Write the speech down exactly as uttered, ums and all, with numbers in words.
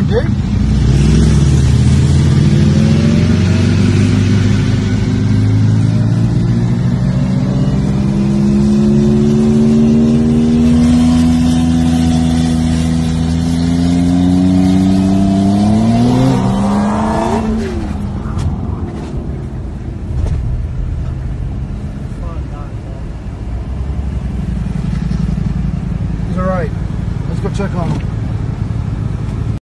dude. He's all right. Let's go check on him.